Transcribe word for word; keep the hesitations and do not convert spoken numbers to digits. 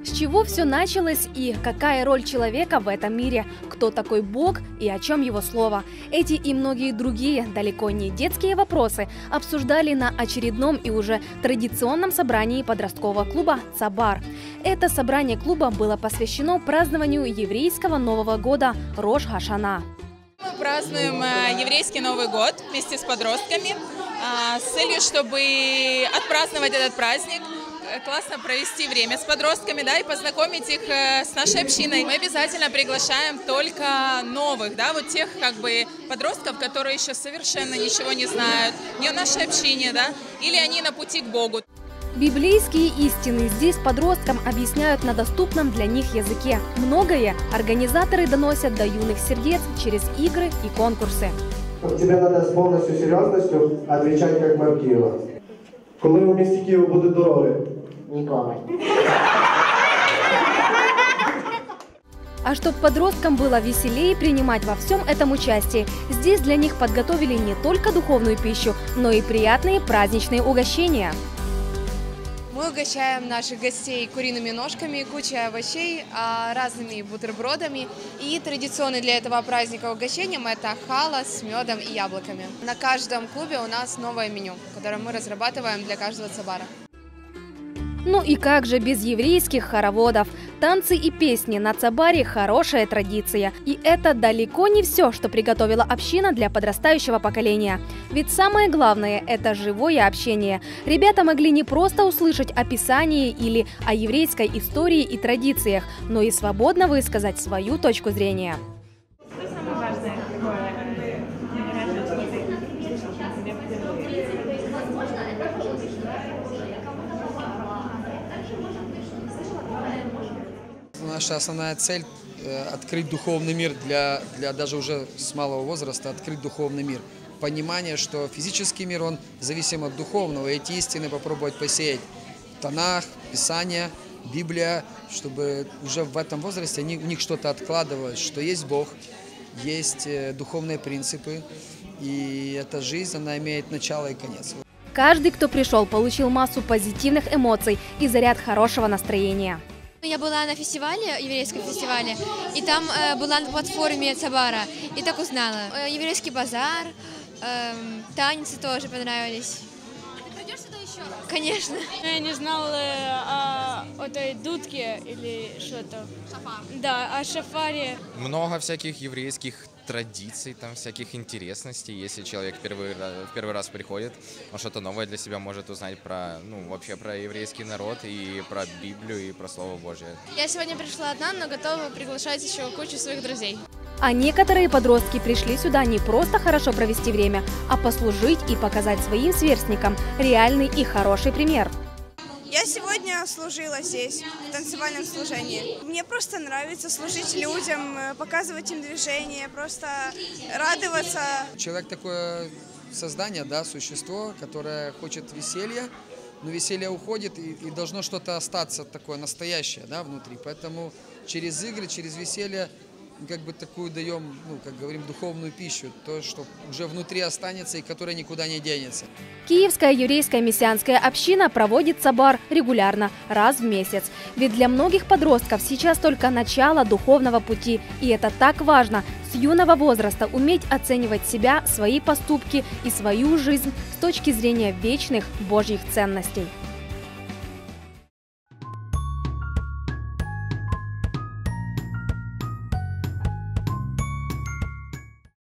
С чего все началось и какая роль человека в этом мире? Кто такой Бог и о чем его слово? Эти и многие другие, далеко не детские вопросы, обсуждали на очередном и уже традиционном собрании подросткового клуба «Цабар». Это собрание клуба было посвящено празднованию еврейского Нового года Рош ха-Шана. Мы празднуем еврейский Новый год вместе с подростками с целью, чтобы отпраздновать этот праздник, классно провести время с подростками, да, и познакомить их с нашей общиной. Мы обязательно приглашаем только новых, да, вот тех как бы подростков, которые еще совершенно ничего не знают, не о нашей общине, да, или они на пути к Богу. Библейские истины здесь подросткам объясняют на доступном для них языке. Многое организаторы доносят до юных сердец через игры и конкурсы. Тебе надо с полностью серьезностью отвечать как мэр Киева. Коли у місті Києва будуть дороги? Ніколи. А чтобы подросткам было веселее принимать во всем этом участие, здесь для них подготовили не только духовную пищу, но и приятные праздничные угощения. Мы угощаем наших гостей куриными ножками, кучей овощей, разными бутербродами. И традиционный для этого праздника угощением это хала с медом и яблоками. На каждом клубе у нас новое меню, которое мы разрабатываем для каждого цабара. Ну и как же без еврейских хороводов? Танцы и песни на Цабаре – хорошая традиция. И это далеко не все, что приготовила община для подрастающего поколения. Ведь самое главное – это живое общение. Ребята могли не просто услышать о Писании или о еврейской истории и традициях, но и свободно высказать свою точку зрения. Наша основная цель – открыть духовный мир для, для даже уже с малого возраста, открыть духовный мир. Понимание, что физический мир, он зависим от духовного, и эти истины попробовать посеять в Танах, Писание, Библия, чтобы уже в этом возрасте они, у них что-то откладывалось, что есть Бог, есть духовные принципы, и эта жизнь, она имеет начало и конец. Каждый, кто пришел, получил массу позитивных эмоций и заряд хорошего настроения. Я была на фестивале, еврейском фестивале, и там э, была на платформе Цабара, и так узнала. Э, еврейский базар, э, танцы тоже понравились. Ты придешь сюда еще? Конечно. Я не знала о, о той дудке или что-то. Шафар. Да, о шафаре. Много всяких еврейских традиций, там всяких интересностей. Если человек первый, в первый раз приходит, он что-то новое для себя может узнать про, ну, вообще про еврейский народ и про Библию и про Слово Божье. Я сегодня пришла одна, но готова приглашать еще кучу своих друзей. А некоторые подростки пришли сюда не просто хорошо провести время, а послужить и показать своим сверстникам реальный и хороший пример. Я сегодня служила здесь, в танцевальном служении. Мне просто нравится служить людям, показывать им движение, просто радоваться. Человек такое создание, да, существо, которое хочет веселья, но веселье уходит, и, и должно что-то остаться такое настоящее, да, внутри. Поэтому через игры, через веселье как бы такую даем, ну, как говорим, духовную пищу, то, что уже внутри останется и которое никуда не денется. Киевская еврейская мессианская община проводит Цабар регулярно, раз в месяц. Ведь для многих подростков сейчас только начало духовного пути. И это так важно – с юного возраста уметь оценивать себя, свои поступки и свою жизнь с точки зрения вечных Божьих ценностей.